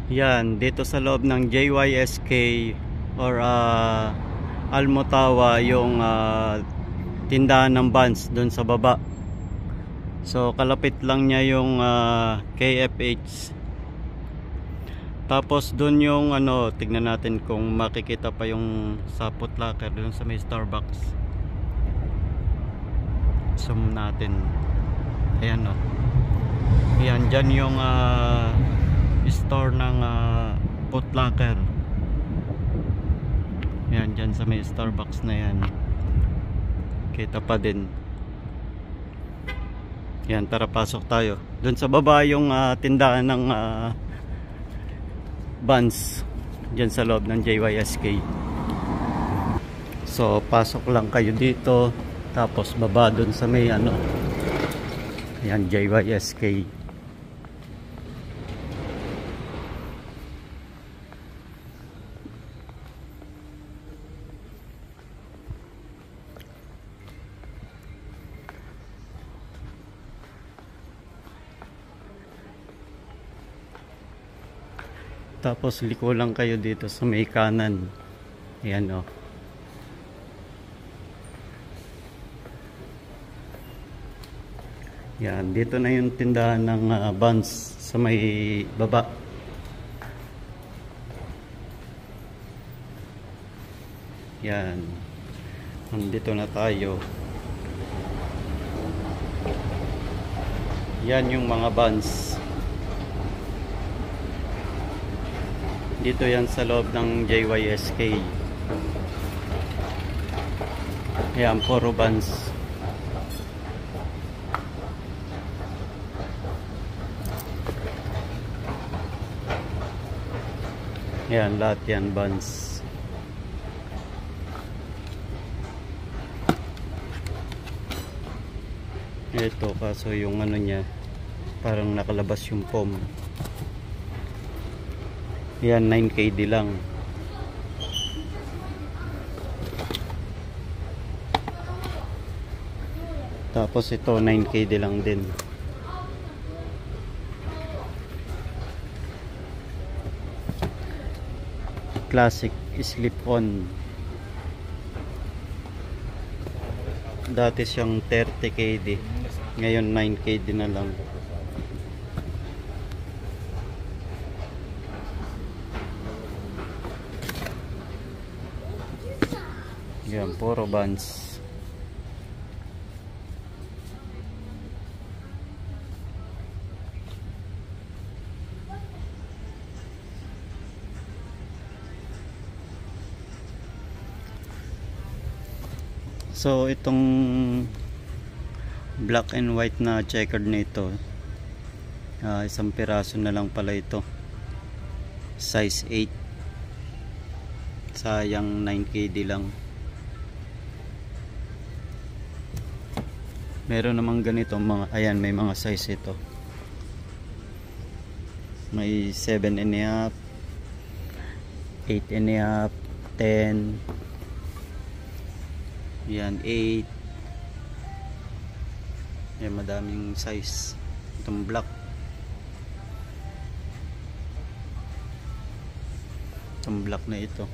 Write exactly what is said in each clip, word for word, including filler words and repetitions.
Yan, dito sa loob ng J Y S K or uh, Almotawa yung uh, tindahan ng Vans doon sa baba. So kalapit lang niya yung uh, K F H. Tapos doon yung ano, tignan natin kung makikita pa yung sa Foot Locker doon sa may Starbucks. Zoom natin. Ayan o. Ayan, dyan yung uh, store ng uh, Foot Locker. Ayan, dyan sa may Starbucks na yan. Kita pa din. Ayan, tara pasok tayo. Doon sa baba yung uh, tindahan ng uh, Vans dyan sa loob ng J Y S K. So pasok lang kayo dito, tapos baba dun sa may ano, yan J Y S K. Tapos liko lang kayo dito sa may kanan. Ayan o. Yan, dito na yung tindahan ng uh, Vans sa may baba. Yan. Nandito na tayo. Yan yung mga Vans. Dito yan sa loob ng J Y S K. Yan, puro Vans. Yan, lahat yan Vans. Ito, kaso yung ano niya, parang nakalabas yung foam. Yan, nine K D lang. Tapos ito, nine K D lang din. Classic slip-on. Dati siyang thirty K D. Ngayon nine K D na lang. Yan, puro Vans. So itong black and white na checkered nito, uh, isang piraso na lang pala ito, size eight. Sayang, nine K D lang. Meron namang ganito mga, ayan, may mga size ito. May seven and a half, eight and a half, ten. Yan, eight. Yan, madaming size. Itong black. Itong black na ito.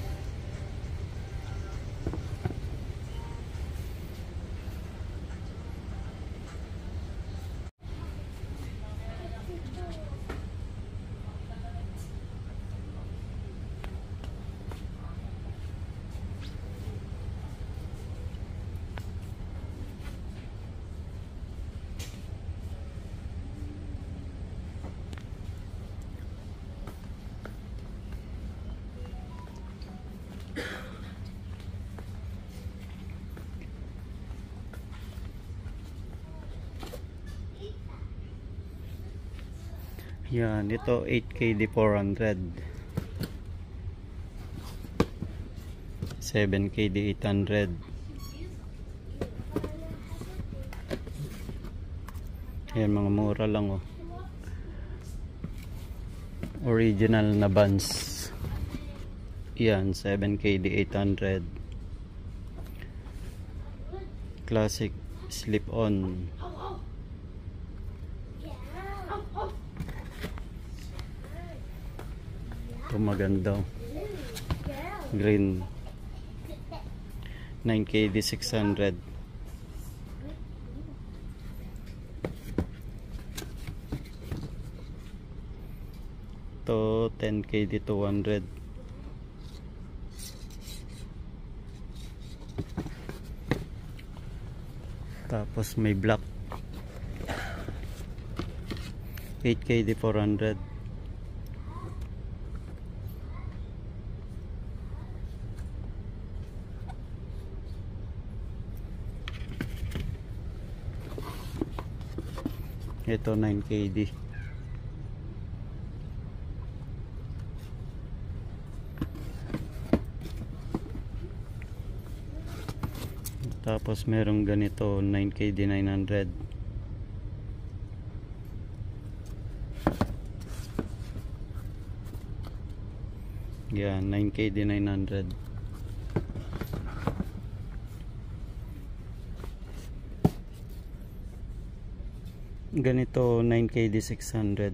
Yan, ito eight K D four hundred, seven K D eight hundred. Yan, mga mura lang oh. Original na Vans. Yan, seven K D eight hundred. Classic slip-on. Ito maganda. Green. nine K D six hundred. Ito ten K D two hundred. Tapos may black eight K D four hundred. Ito nine K D. Tapos merong ganito nine K D nine hundred. Yan, nine K D nine hundred. Ganito nine K D six hundred.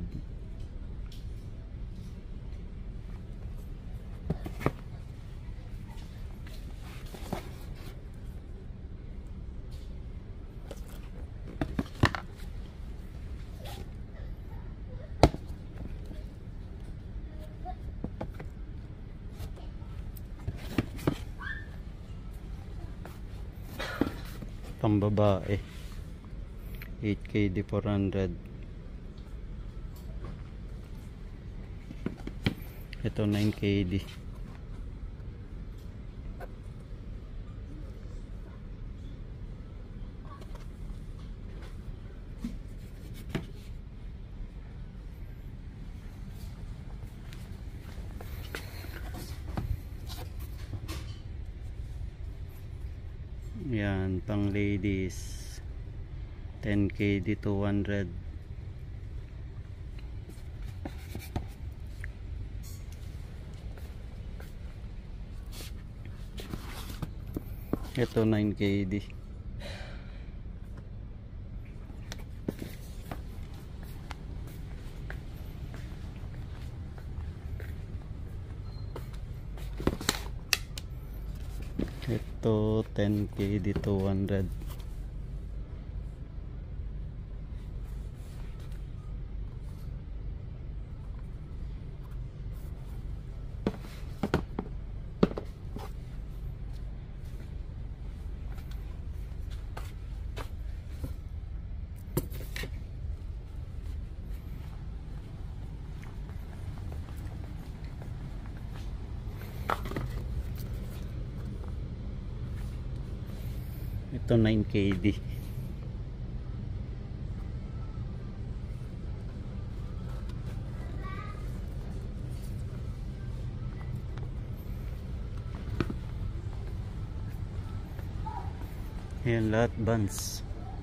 Pambabae eight K D four hundred. Ito nine K D. Yan, pang ladies ten K D two hundred. Ito nine K D. Ito ten K D two hundred. Ito nine K D. Ayan, lahat bands.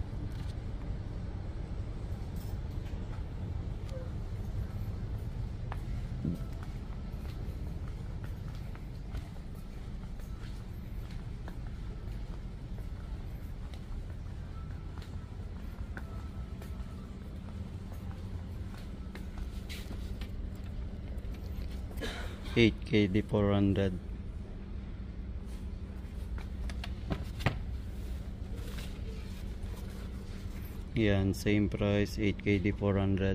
eight K D four hundred. Yan, same price, eight K D four hundred.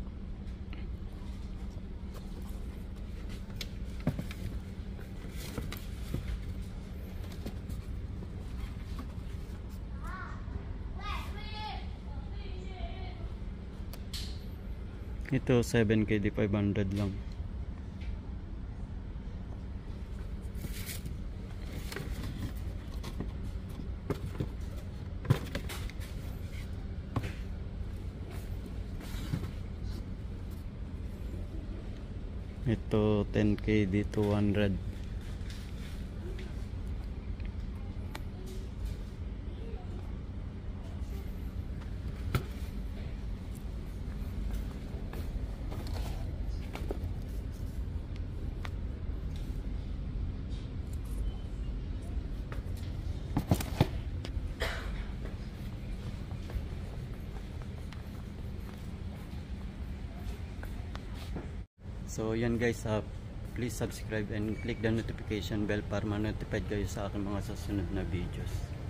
Ito seven K D five hundred lang. Ito ten K D two hundred. So yan guys, uh, please subscribe and click the notification bell para ma-notified kayo sa aking mga susunod na videos.